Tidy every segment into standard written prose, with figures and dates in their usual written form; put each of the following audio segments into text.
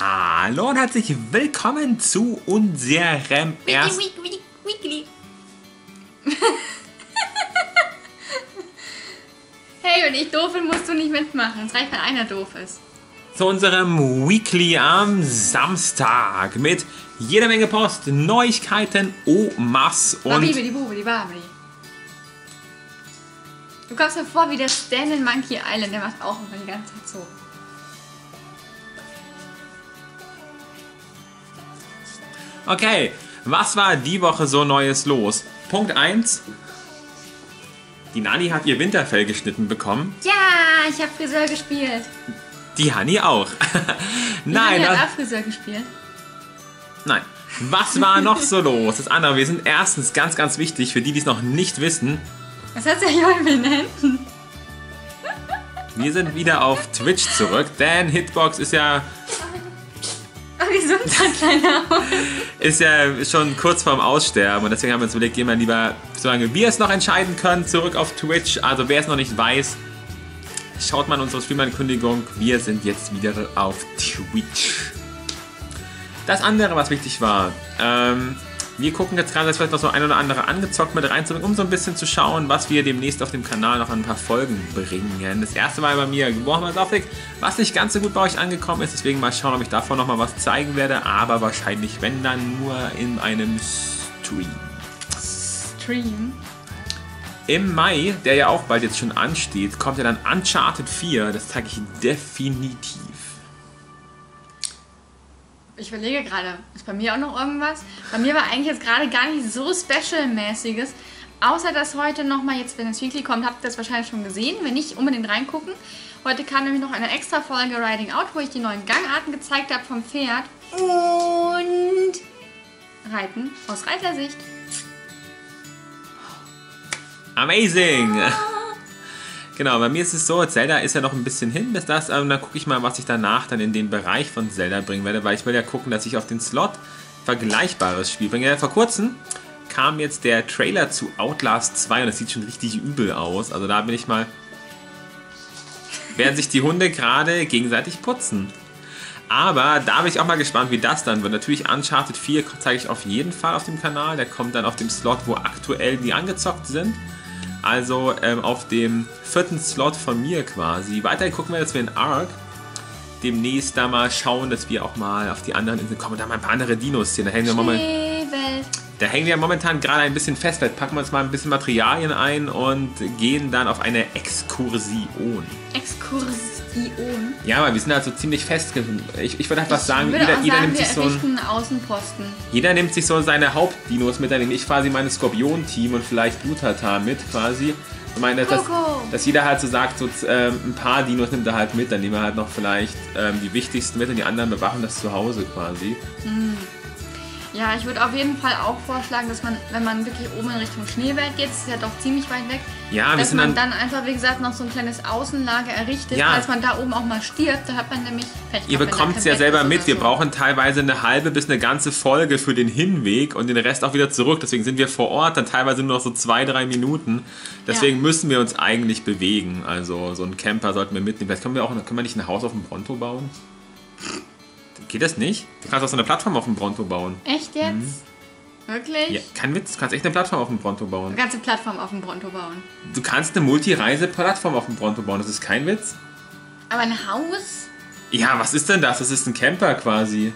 Hallo und herzlich willkommen zu unserem ersten... Weekly. Hey, wenn ich doof bin, musst du nicht mitmachen. Es reicht, wenn einer doof ist. Zu unserem Weekly am Samstag mit jeder Menge Post, Neuigkeiten, Omas und... Babidi. Du kommst mir vor wie der Stan in Monkey Island, der macht auch immer die ganze Zeit so. Okay, was war die Woche so Neues los? Punkt 1. Die Nani hat ihr Winterfell geschnitten bekommen. Ja, ich habe Friseur gespielt. Die Hani auch. Nein, Die Hani hat auch Friseur gespielt. Nein. Was war noch so los? Das andere, wir sind erstens ganz wichtig, für die, die es noch nicht wissen. Was hat der Junge in den Händen? Wir sind wieder auf Twitch zurück, denn Hitbox ist ja... Oh, Gesundheit, kleiner Auge. Ist ja schon kurz vorm Aussterben und deswegen haben wir uns überlegt, gehen wir lieber, solange wir es noch entscheiden können, zurück auf Twitch. Also wer es noch nicht weiß, schaut mal in unsere Stream-Ankündigung. Wir sind jetzt wieder auf Twitch. Das andere, was wichtig war, wir gucken jetzt gerade, dass vielleicht noch so ein oder andere angezockt mit reinzubringen, um so ein bisschen zu schauen, was wir demnächst auf dem Kanal noch an ein paar Folgen bringen. Das erste war bei mir Warhammer Gothic, was nicht ganz so gut bei euch angekommen ist. Deswegen mal schauen, ob ich davon noch mal was zeigen werde. Aber wahrscheinlich, wenn dann, nur in einem Stream. Im Mai, der ja auch bald jetzt schon ansteht, kommt ja dann Uncharted 4. Das zeige ich definitiv. Ich überlege gerade, ist bei mir auch noch irgendwas? Bei mir war eigentlich jetzt gerade gar nicht so Special-mäßiges, außer dass heute nochmal, jetzt wenn das Weekly kommt, habt ihr das wahrscheinlich schon gesehen, wenn nicht, unbedingt reingucken. Heute kam nämlich noch eine extra Folge Riding Out, wo ich die neuen Gangarten gezeigt habe vom Pferd und Reiten aus Reitersicht. Amazing! Genau, bei mir ist es so, Zelda ist ja noch ein bisschen hin bis das, dann gucke ich mal, was ich danach dann in den Bereich von Zelda bringen werde, weil ich will ja gucken, dass ich auf den Slot vergleichbares Spiel bringe. Ja, vor kurzem kam jetzt der Trailer zu Outlast 2 und das sieht schon richtig übel aus. Also da bin ich mal... werden sich die Hunde gerade gegenseitig putzen. Aber da bin ich auch mal gespannt, wie das dann wird. Natürlich Uncharted 4 zeige ich auf jeden Fall auf dem Kanal. Der kommt dann auf dem Slot, wo aktuell die angezockt sind. Also auf dem 4. Slot von mir quasi. Weiter gucken wir, dass wir in Ark demnächst da mal schauen, dass wir auch mal auf die anderen Inseln kommen und da mal ein paar andere Dinos sehen. Da hängen wir momentan gerade ein bisschen fest. Vielleicht packen wir uns mal ein bisschen Materialien ein und gehen dann auf eine Exkursion. Ja, aber wir sind halt so ziemlich fest. Ich würde einfach sagen, jeder nimmt sich so einen Außenposten. Jeder nimmt sich so seine Hauptdinos mit, dann nehme ich quasi meine Skorpion-Team und vielleicht Bluthatar mit quasi. Ich meine, dass jeder halt so sagt, so ein paar Dinos nimmt er halt mit, dann nehmen wir halt noch vielleicht die wichtigsten mit und die anderen bewachen das zu Hause quasi. Ja, ich würde auf jeden Fall auch vorschlagen, dass man, wenn man wirklich oben in Richtung Schneewelt geht, das ist ja doch ziemlich weit weg, ja, dass man dann einfach, wie gesagt, noch so ein kleines Außenlager errichtet, ja. Falls man da oben auch mal stirbt, da hat man nämlich Pech. Ihr bekommt es ja selber mit, wir so. brauchen teilweise eine halbe bis eine ganze Folge für den Hinweg und den Rest auch wieder zurück, deswegen sind wir vor Ort, dann teilweise nur noch so 2-3 Minuten, deswegen müssen wir uns eigentlich bewegen, also so einen Camper sollten wir mitnehmen. Vielleicht können wir nicht ein Haus auf dem Bronto bauen? Geht das nicht? Du kannst auch so eine Plattform auf dem Bronto bauen. Echt jetzt? Wirklich? Ja, kein Witz, du kannst echt eine Plattform auf dem Bronto bauen. Eine ganze Plattform auf dem Bronto bauen. Du kannst eine Multi-Reise-Plattform auf dem Bronto bauen, das ist kein Witz. Aber ein Haus? Ja, was ist denn das? Das ist ein Camper quasi.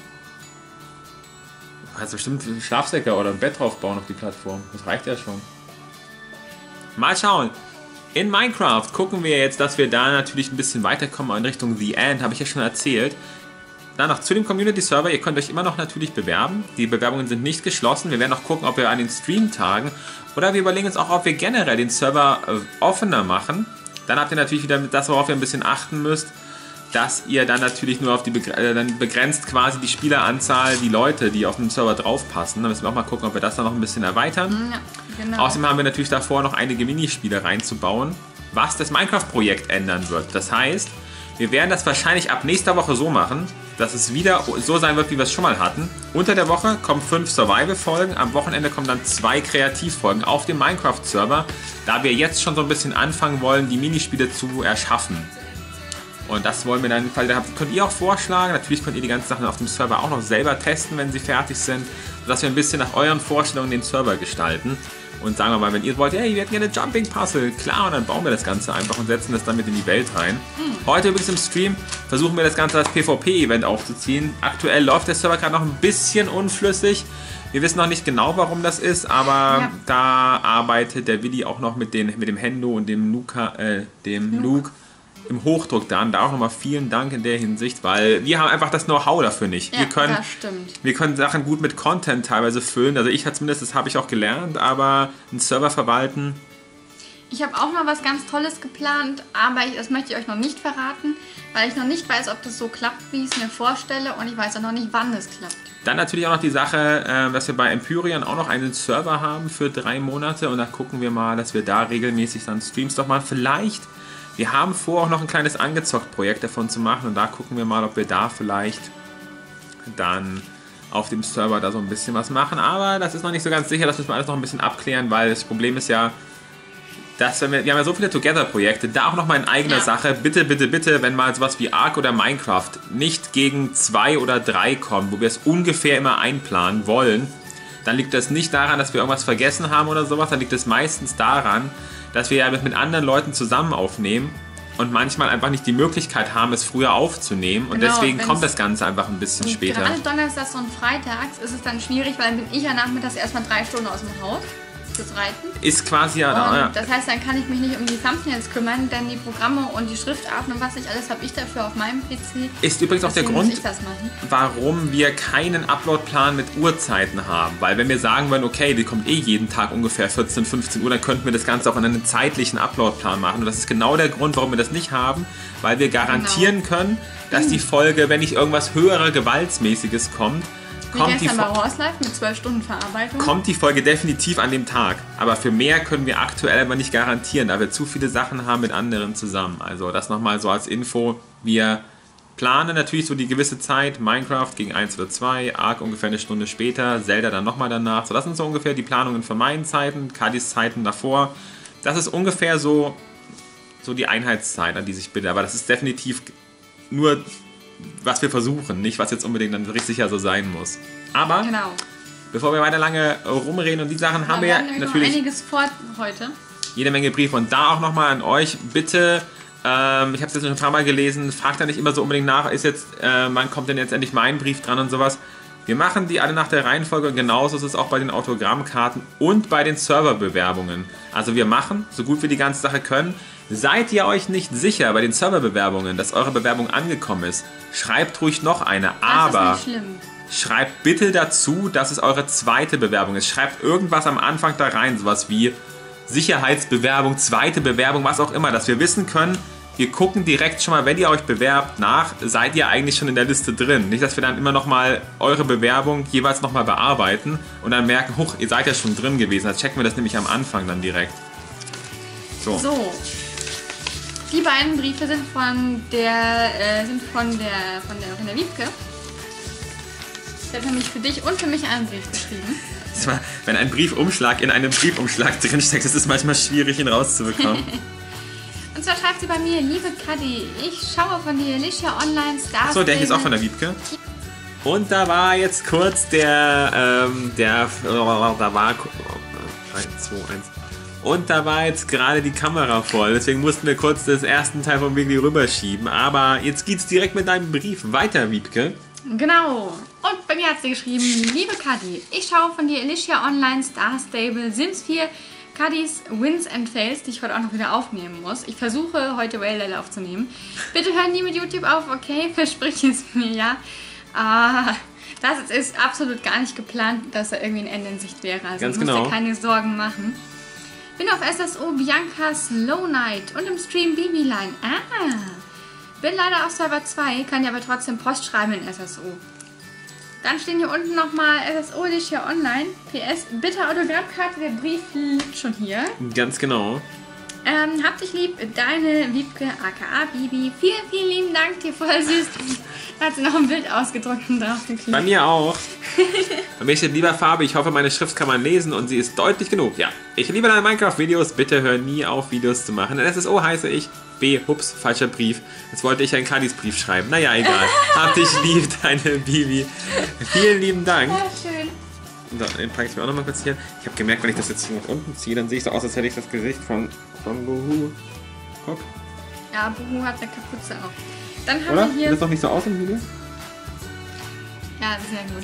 Du kannst bestimmt Schlafsäcke oder ein Bett drauf bauen auf die Plattform. Das reicht ja schon. Mal schauen. In Minecraft gucken wir jetzt, dass wir da natürlich ein bisschen weiterkommen in Richtung The End, habe ich ja schon erzählt. Dann noch zu dem Community-Server, ihr könnt euch immer noch natürlich bewerben. Die Bewerbungen sind nicht geschlossen. Wir werden auch gucken, ob wir an den Stream-Tagen oder wir überlegen uns auch, ob wir generell den Server offener machen. Dann habt ihr natürlich wieder das, worauf ihr ein bisschen achten müsst, dass ihr dann natürlich nur auf die dann begrenzt quasi die Spieleranzahl, die Leute, die auf dem Server draufpassen. Da müssen wir auch mal gucken, ob wir das dann noch ein bisschen erweitern. Ja, genau. Außerdem haben wir natürlich davor noch einige Minispiele reinzubauen, was das Minecraft-Projekt ändern wird. Das heißt, wir werden das wahrscheinlich ab nächster Woche so machen, dass es wieder so sein wird, wie wir es schon mal hatten. Unter der Woche kommen 5 Survival-Folgen, am Wochenende kommen dann 2 Kreativfolgen auf dem Minecraft-Server, da wir jetzt schon so ein bisschen anfangen wollen, die Minispiele zu erschaffen. Und das wollen wir dann, könnt ihr auch vorschlagen. Natürlich könnt ihr die ganzen Sachen auf dem Server auch noch selber testen, wenn sie fertig sind, sodass wir ein bisschen nach euren Vorstellungen den Server gestalten. Und sagen wir mal, wenn ihr wollt, hey, wir hätten gerne Jumping Puzzle, klar, und dann bauen wir das Ganze einfach und setzen das dann mit in die Welt rein. Heute übrigens im Stream versuchen wir das Ganze als PvP-Event aufzuziehen. Aktuell läuft der Server gerade noch ein bisschen unflüssig. Wir wissen noch nicht genau, warum das ist, aber da arbeitet der Willi auch noch mit dem Hendo und dem Luke im Hochdruck da. Und da auch nochmal vielen Dank in der Hinsicht, weil wir haben einfach das Know-how dafür nicht. Ja, das stimmt. Wir können Sachen gut mit Content teilweise füllen. Also ich zumindest, das habe ich auch gelernt, aber einen Server verwalten. Ich habe auch noch was ganz Tolles geplant, aber das möchte ich euch noch nicht verraten, weil ich noch nicht weiß, ob das so klappt, wie ich es mir vorstelle, und ich weiß auch noch nicht, wann es klappt. Dann natürlich auch noch die Sache, dass wir bei Empyrean auch noch einen Server haben für 3 Monate, und da gucken wir mal, dass wir da regelmäßig dann Streams doch mal vielleicht. Wir haben vor, auch noch ein kleines Angezockt-Projekt davon zu machen, und da gucken wir mal, ob wir da vielleicht dann auf dem Server da so ein bisschen was machen. Aber das ist noch nicht so ganz sicher, das müssen wir alles noch ein bisschen abklären, weil das Problem ist ja, dass wir haben ja so viele Together-Projekte, da auch nochmal in eigener Sache, bitte, bitte, bitte, wenn mal sowas wie Ark oder Minecraft nicht gegen 2 oder 3 kommt, wo wir es ungefähr immer einplanen wollen, dann liegt das nicht daran, dass wir irgendwas vergessen haben oder sowas, dann liegt es meistens daran, dass wir ja mit anderen Leuten zusammen aufnehmen und manchmal einfach nicht die Möglichkeit haben, es früher aufzunehmen, und deswegen kommt das Ganze einfach ein bisschen später. Gerade donnerstags und freitags ist es dann schwierig, weil dann bin ich ja nachmittags erstmal 3 Stunden aus dem Haus fürs Reiten. Ist quasi ja. Das heißt, dann kann ich mich nicht um die Thumbnails kümmern, denn die Programme und die Schriftarten und was nicht alles habe ich dafür auf meinem PC. Ist übrigens auch der Grund, warum wir keinen Uploadplan mit Uhrzeiten haben. Weil wenn wir sagen würden, okay, die kommt jeden Tag ungefähr 14, 15 Uhr, dann könnten wir das Ganze auch in einen zeitlichen Uploadplan machen. Und das ist genau der Grund, warum wir das nicht haben, weil wir garantieren können, dass die Folge, wenn nicht irgendwas höherer Gewaltsmäßiges kommt, kommt die, mit 12 Stunden Verarbeitung. Kommt die Folge definitiv an dem Tag. Aber für mehr können wir aktuell aber nicht garantieren, da wir zu viele Sachen haben mit anderen zusammen. Also das nochmal so als Info. Wir planen natürlich so die gewisse Zeit. Minecraft gegen 1 oder 2, Ark ungefähr eine Stunde später, Zelda dann nochmal danach. So, das sind so ungefähr die Planungen für meinen Zeiten, Kadis Zeiten davor. Das ist ungefähr so die Einheitszeit, an die sich bitte. Aber das ist definitiv nur, was wir versuchen, nicht was jetzt unbedingt dann richtig ja so sein muss. Aber bevor wir weiter lange rumreden und die Sachen haben wir ja natürlich einiges vor heute. Jede Menge Briefe, und da auch nochmal an euch, bitte, ich habe es jetzt schon ein paar Mal gelesen, fragt da nicht immer so unbedingt nach, wann kommt denn jetzt endlich mein Brief dran und sowas. Wir machen die alle nach der Reihenfolge, und genauso ist es auch bei den Autogrammkarten und bei den Serverbewerbungen. Also wir machen, so gut wir die ganze Sache können. Seid ihr euch nicht sicher bei den Serverbewerbungen, dass eure Bewerbung angekommen ist, schreibt ruhig noch eine, aber das ist nicht schlimm. Schreibt bitte dazu, dass es eure zweite Bewerbung ist. Schreibt irgendwas am Anfang da rein, sowas wie Sicherheitsbewerbung, zweite Bewerbung, was auch immer, dass wir wissen können, wir gucken direkt schon mal, wenn ihr euch bewerbt, nach, seid ihr eigentlich schon in der Liste drin. Nicht, dass wir dann immer nochmal eure Bewerbung jeweils nochmal bearbeiten und dann merken, huch, ihr seid ja schon drin gewesen. Dann checken wir das nämlich am Anfang dann direkt. So. Die beiden Briefe sind von der Wiebke. Sie hat nämlich für dich und für mich einen Brief geschrieben. Wenn ein Briefumschlag in einem Briefumschlag drinsteckt, ist es manchmal schwierig, ihn rauszubekommen. Und zwar schreibt sie bei mir: Liebe Kadi, ich schaue von die Alicia Online Stars. So, der hier ist auch von der Wiebke. Und da war jetzt kurz da war 3, 2, 1. Und da war jetzt gerade die Kamera voll, deswegen mussten wir kurz das ersten Teil vom Weekly rüberschieben. Aber jetzt geht's direkt mit deinem Brief weiter, Wiebke. Genau. Und bei mir hat sie geschrieben: Liebe Kadi, ich schaue von die Alicia Online Star Stable Sims 4 Kadis Wins and Fails, die ich heute auch noch wieder aufnehmen muss. Ich versuche heute Whale aufzunehmen. Bitte hören nie mit YouTube auf, okay? Versprich es mir, ja. Das ist absolut gar nicht geplant, dass da irgendwie ein Ende in Sicht wäre. Also ganz ich muss dir keine Sorgen machen. Bin auf SSO Bianca Slow Night und im Stream Bibiline. Bin leider auf Server 2, kann ja aber trotzdem Post schreiben in SSO. Dann stehen hier unten nochmal SSO Alicia Online. PS, bitte Autogrammkarte, der Brief liegt schon hier. Ganz genau. Hab dich lieb, deine Wiebke aka Bibi. Vielen, vielen lieben Dank, dir voll süß. Da hat sie noch ein Bild ausgedruckt und drauf geklebt. Bei mir auch. Bei mir steht: lieber Fabi, ich hoffe, meine Schrift kann man lesen und sie ist deutlich genug. Ja, ich liebe deine Minecraft-Videos. Bitte hör nie auf, Videos zu machen. In SSO heiße ich B. Hups, falscher Brief. Jetzt wollte ich einen Kadis Brief schreiben. Naja, egal. Hab dich lieb, deine Bibi. Vielen lieben Dank. Ja, schön. So, den packe ich mir auch nochmal kurz hier. Ich habe gemerkt, wenn ich das jetzt hier nach unten ziehe, dann sehe ich so aus, als hätte ich das Gesicht von Buhu. Guck. Ja, Buhu hat eine Kapuze auf. Dann haben Oder? wir Sieht hier... das doch nicht so aus im Video? Ja, sehr gut.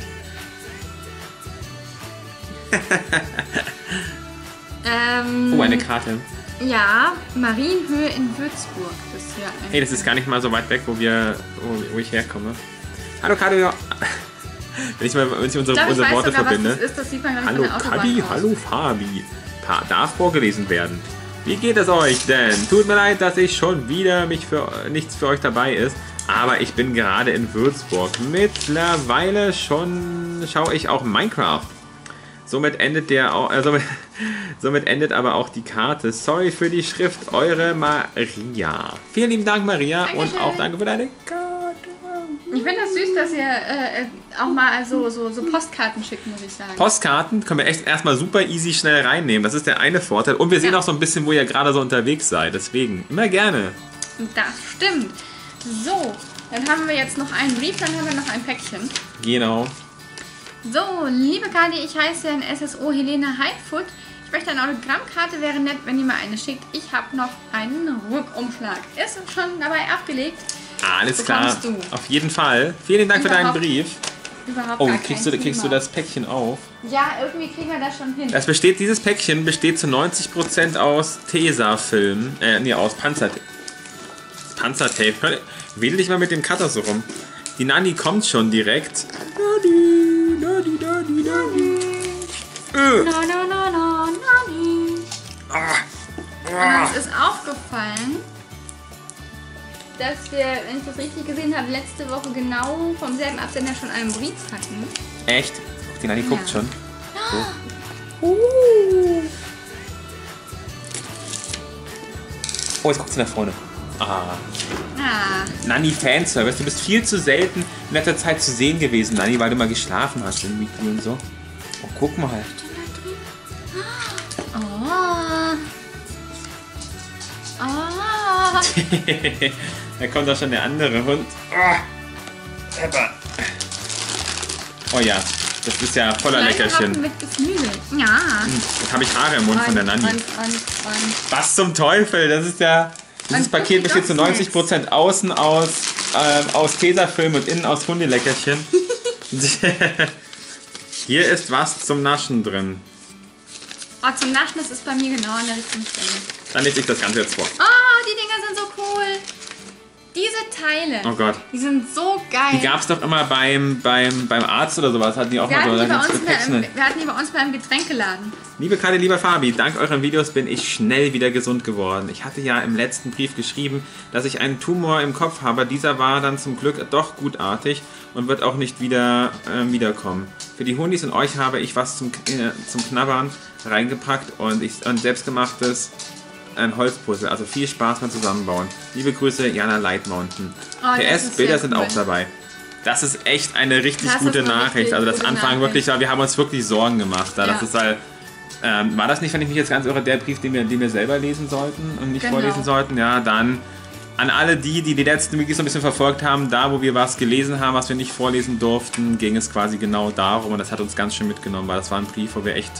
Oh, eine Karte. Ja, Marienhöhe in Würzburg. Das ist ja ein Hey, das ist gar nicht mal so weit weg, wo ich herkomme. Hallo Kadi. Wenn ich unsere Worte verbinde. Was das ist, das sieht man Hallo Kadi, hallo Fabi. Darf vorgelesen werden. Wie geht es euch denn? Tut mir leid, dass ich schon wieder nichts für euch dabei ist. Aber ich bin gerade in Würzburg. Mittlerweile schaue ich auch Minecraft. Somit endet aber auch die Karte. Sorry für die Schrift, eure Maria. Vielen lieben Dank, Maria. Dankeschön. Und auch danke für deine Karte. Ich finde das süß, dass ihr auch mal so Postkarten schickt, muss ich sagen. Postkarten können wir echt erstmal super easy schnell reinnehmen. Das ist der eine Vorteil. Und wir sehen auch so ein bisschen, wo ihr gerade so unterwegs seid. Deswegen immer gerne. Das stimmt. So, dann haben wir jetzt noch einen Brief, dann haben wir noch ein Päckchen. Genau. So, liebe Kadi, ich heiße in SSO Helene Heidfoot. Ich möchte eine Autogrammkarte, wäre nett, wenn ihr mir eine schickt. Ich habe noch einen Rückumschlag. Ist schon dabei abgelegt. Alles klar. Du. Auf jeden Fall. Vielen Dank für deinen Brief. Überhaupt Oh, gar kriegst du das Päckchen auf? Ja, irgendwie kriegen wir das schon hin. Dieses Päckchen besteht zu 90% aus Tesa-Film. Aus Panzertape. Wedel dich mal mit dem Cutter so rum. Die Nanni kommt schon direkt. Nanni. Und uns ist aufgefallen, dass wir, wenn ich das richtig gesehen habe, letzte Woche genau vom selben Absender schon einen Brief hatten. Echt? Die Nanni guckt schon. So. Oh, jetzt guckt sie nach vorne. Nanni Fanservice. Du bist viel zu selten in letzter Zeit zu sehen gewesen, Nanni, weil du mal geschlafen hast im Weekly und so. Oh, guck mal. Da kommt auch schon der andere Hund. Pepper. Oh ja, das ist ja voller Leckerchen. Mit Gefühl. Ja. Jetzt habe ich Haare im Mund von der Nanni. Was zum Teufel? Das ist ja... Dieses Paket besteht zu 90% außen aus Tesafilm und innen aus Hundeleckerchen. Hier ist was zum Naschen drin. Oh, zum Naschen, das ist bei mir genau an der richtigen Stelle. Dann lese ich das Ganze jetzt vor. Oh, die Dinger sind so cool. Diese Teile, oh Gott, die sind so geil. Die gab es doch immer beim Arzt oder sowas. Hatten die auch mal so. Wir hatten die bei uns beim Getränkeladen. Liebe Kadi, lieber Fabi, dank euren Videos bin ich schnell wieder gesund geworden. Ich hatte ja im letzten Brief geschrieben, dass ich einen Tumor im Kopf habe. Dieser war dann zum Glück doch gutartig und wird auch nicht wiederkommen. Für die Hundis und euch habe ich was zum Knabbern reingepackt und selbstgemachtes ein Holzpuzzle. Also viel Spaß beim Zusammenbauen. Liebe Grüße, Jana Light Mountain. Oh, PS, Bilder sind auch dabei. Das ist echt eine richtig gute Nachricht. Also das Anfang wirklich, wir haben uns wirklich Sorgen gemacht. Da. Ja. Das ist halt, war das nicht, wenn ich mich jetzt ganz irre, der Brief, den wir selber lesen sollten und nicht vorlesen sollten? Ja, dann an alle die letzten Videos so ein bisschen verfolgt haben, da wo wir was gelesen haben, was wir nicht vorlesen durften, ging es quasi genau darum und das hat uns ganz schön mitgenommen, weil das war ein Brief, wo wir echt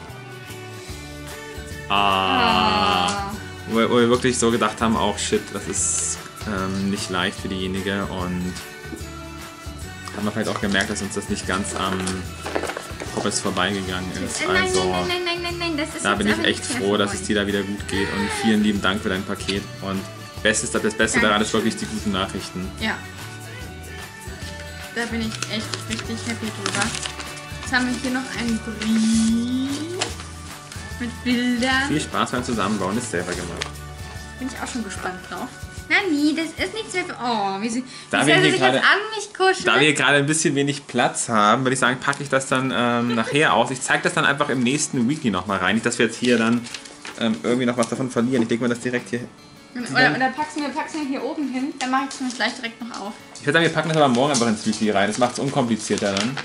wo wir wirklich so gedacht haben, auch shit, das ist nicht leicht für diejenige und haben wir vielleicht auch gemerkt, dass uns das nicht ganz am Poppes vorbeigegangen ist. Also nein, das ist da bin ich echt froh, dass es dir da wieder gut geht und vielen lieben Dank für dein Paket und das Beste daran ist wirklich die guten Nachrichten. Ja. Da bin ich echt richtig happy drüber. Jetzt haben wir hier noch einen Brief mit Bildern. Viel Spaß beim Zusammenbauen, ist selber gemacht. Bin ich auch schon gespannt drauf. Nani, das ist nichts mehr für... Oh, wie sie sich jetzt an mich kuschelt. Da wir gerade ein bisschen wenig Platz haben, würde ich sagen, packe ich das dann nachher aus. Ich zeige das dann einfach im nächsten Weekly nochmal rein. Nicht, dass wir jetzt hier dann irgendwie noch was davon verlieren. Ich denke mal, das direkt hier... Oder packst du mir hier oben hin, dann mache ich es gleich direkt noch auf. Ich würde sagen, wir packen das aber morgen einfach ins Weekly rein. Das macht es unkomplizierter dann.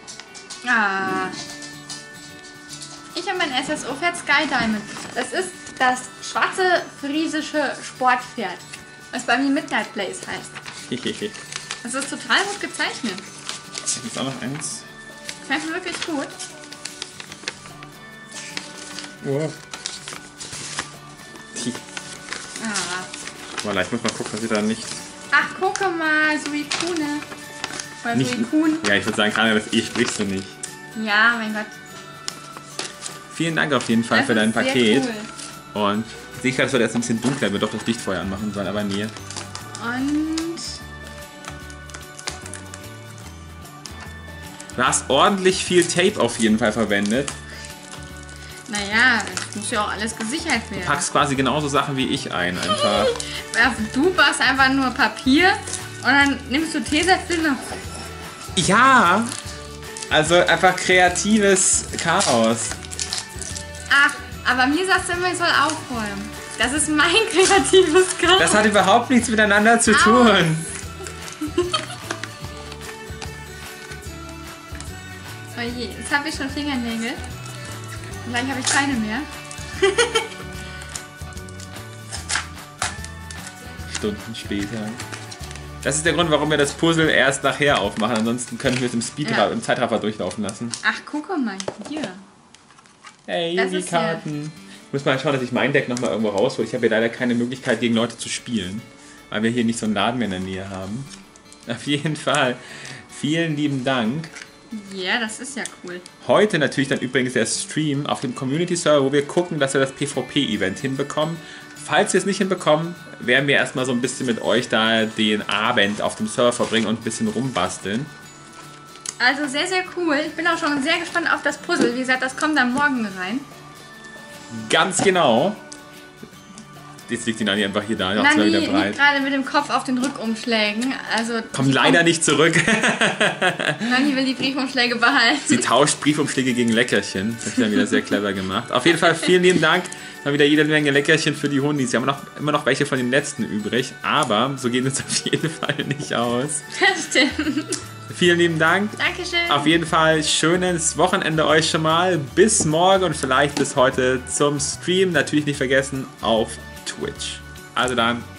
Ich habe mein SSO Pferd Sky Diamond. Das ist das schwarze friesische Sportpferd, was bei mir Midnight Blaze heißt. Das ist total gut gezeichnet. Jetzt ist auch noch eins. Gefällt mir wirklich gut. Oh. Ah. Voilà, ich muss mal gucken, dass ich da nicht... Ach, gucke mal, Suicune. Oder nicht Suicune. ja, ich würde sagen, gerade das E sprichst du nicht. Ja, mein Gott. Vielen Dank auf jeden Fall Das für dein ist sehr Paket. cool. Und sehe ich gerade, es wird erst ein bisschen dunkler, wir doch das Licht vorher anmachen sollen, aber nee. Und Du hast ordentlich viel Tape auf jeden Fall verwendet. naja, es muss ja auch alles gesichert werden. Packst quasi genauso Sachen wie ich ein, einfach. Du machst einfach nur Papier und dann nimmst du Tesafilm. Ja! Also einfach kreatives Chaos. Ach, aber mir sagst du immer, ich soll aufräumen. Das ist mein kreatives Chaos. Das hat überhaupt nichts miteinander zu tun. Oh je, jetzt habe ich schon Fingernägel. Gleich habe ich keine mehr. Stunden später. Das ist der Grund, warum wir das Puzzle erst nachher aufmachen. Ansonsten können wir es im Zeitraffer durchlaufen lassen. Ach, guck mal hier. Hey, Das ist Yugi-Karten. Ich muss mal schauen, dass ich mein Deck nochmal irgendwo raushole. Ich habe hier leider keine Möglichkeit, gegen Leute zu spielen. Weil wir hier nicht so einen Laden mehr in der Nähe haben. Auf jeden Fall. Vielen lieben Dank. Ja, das ist ja cool. Heute natürlich dann übrigens der Stream auf dem Community-Server, wo wir gucken, dass wir das PvP-Event hinbekommen. Falls wir es nicht hinbekommen, werden wir erstmal so ein bisschen mit euch da den Abend auf dem Server verbringen und ein bisschen rumbasteln. Also sehr, sehr cool. Ich bin auch schon sehr gespannt auf das Puzzle. Wie gesagt, das kommt dann morgen rein. Ganz genau. Jetzt liegt die Nani einfach hier da, macht Nani wieder liegt breit. gerade mit dem Kopf auf den Rückumschlägen. Also Kommt leider nicht zurück. Nani will die Briefumschläge behalten. Sie tauscht Briefumschläge gegen Leckerchen. Das ist ja wieder sehr clever gemacht. Auf jeden Fall vielen lieben Dank. Mal wieder jede Menge Leckerchen für die Hundis. Wir haben immer noch welche von den letzten übrig. Aber so geht es auf jeden Fall nicht aus. Das stimmt. Vielen lieben Dank. Dankeschön. Auf jeden Fall schönes Wochenende euch schon mal. Bis morgen und vielleicht bis heute zum Stream. Natürlich nicht vergessen auf Twitch. Also dann,